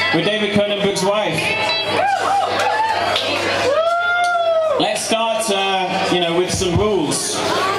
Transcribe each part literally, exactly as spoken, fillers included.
with David Cronenberg's wife. Let's start, uh, you know, with some rules.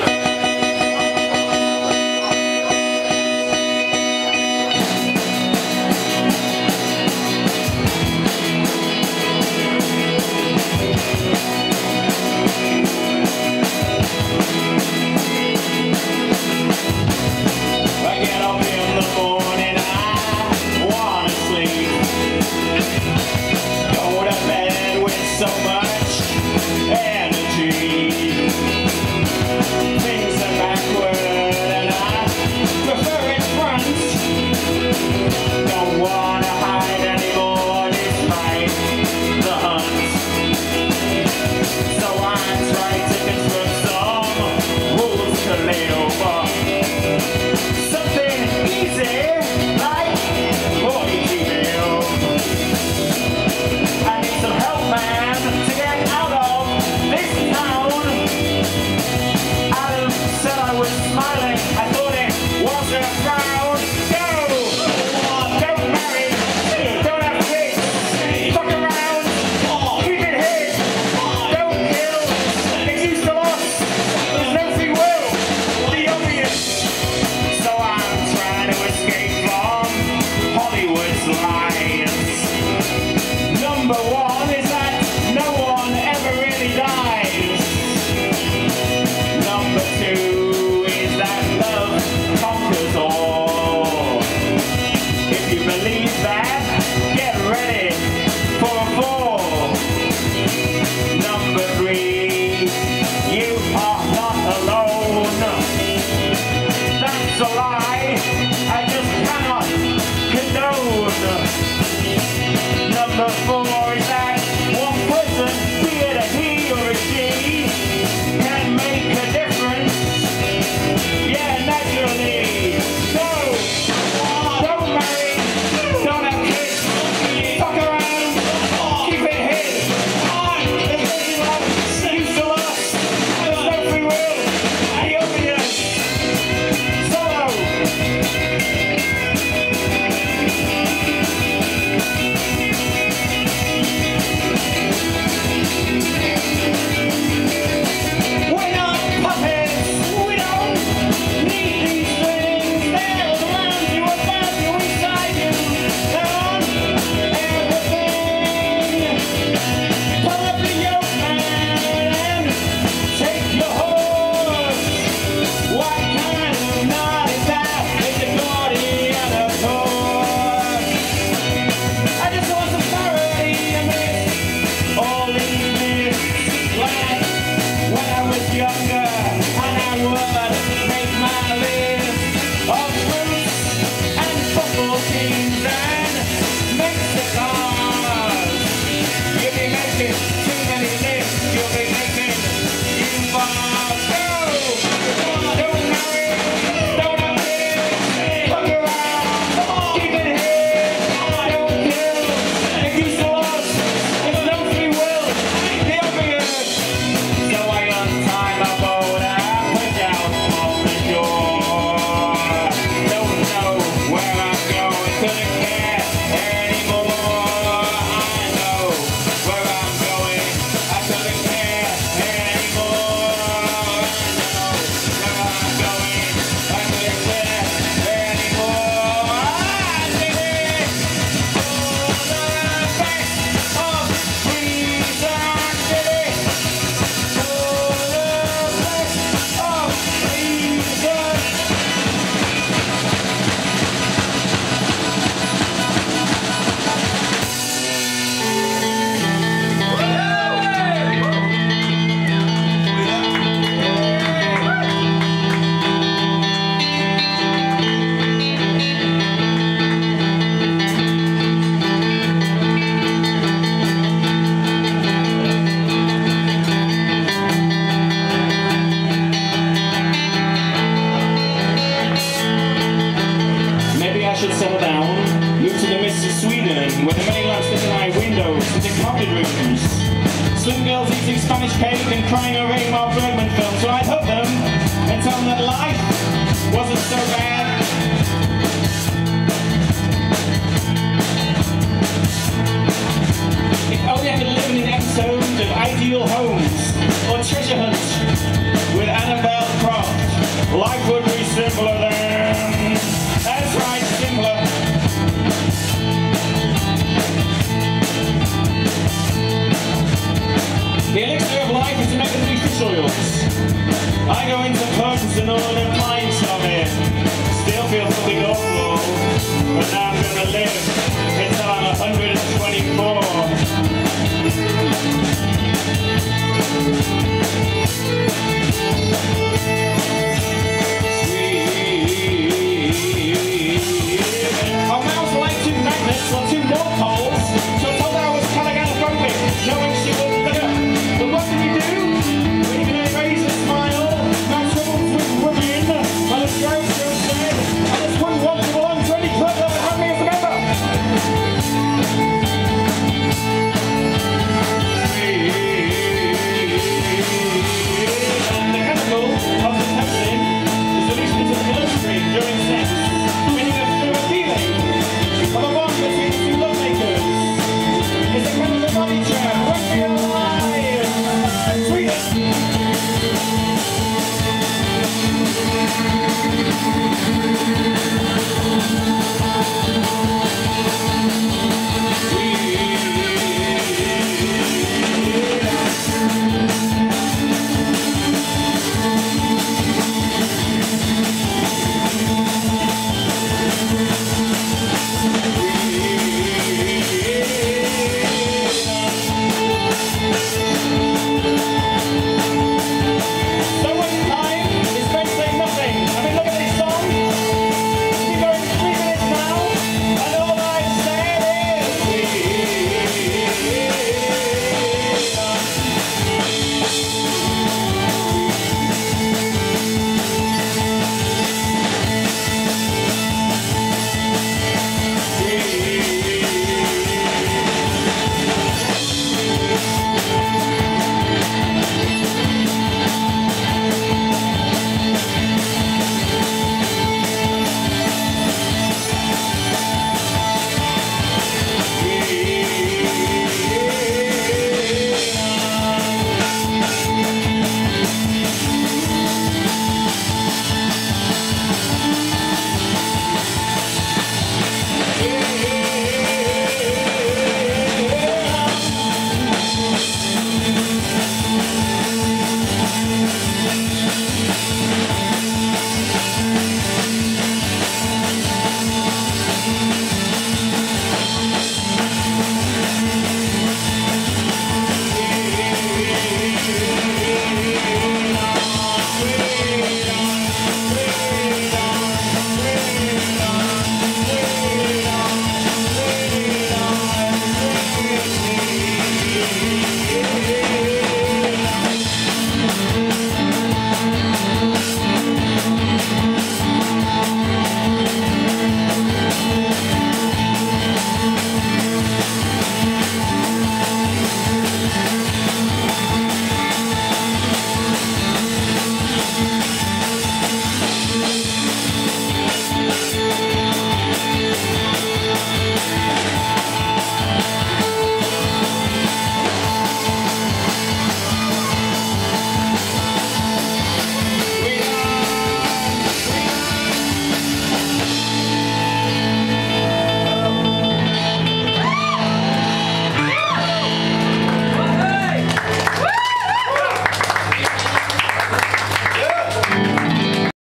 So much energy. Things are backward and I prefer it front. Don't wanna hide anymore despite the hunt. So I try to construct some rules to lay over. Something easy like boy email. I need some help, man. Smiling, I thought it was a frown. Go! Don't marry, don't have kids, fuck around, keep it hid, don't kill, excuse the loss, there's no free will, the obvious. So I'm trying to escape from Hollywood's lies. Number one is that no one ever really dies. Number two, believe that, get ready for a fall. Number three, you are not alone. That's a lie I just cannot condone. Number four is that one person, be it a he or a she, can make a difference. Yeah, naturally. So, don't marry. With the many lamps lit in my windows, sitting crowded rooms. Slim girls eating Spanish cake and crying over Ingmar Bergman films. So I'd hug them and tell them that life wasn't so bad. simpler than. That's right, simpler. The elixir of life is to make the three fish oils. I go into pubs and order